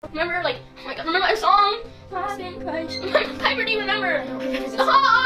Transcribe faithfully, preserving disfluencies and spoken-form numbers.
Remember, like, oh my god, remember my song? Piper, do you remember? Oh!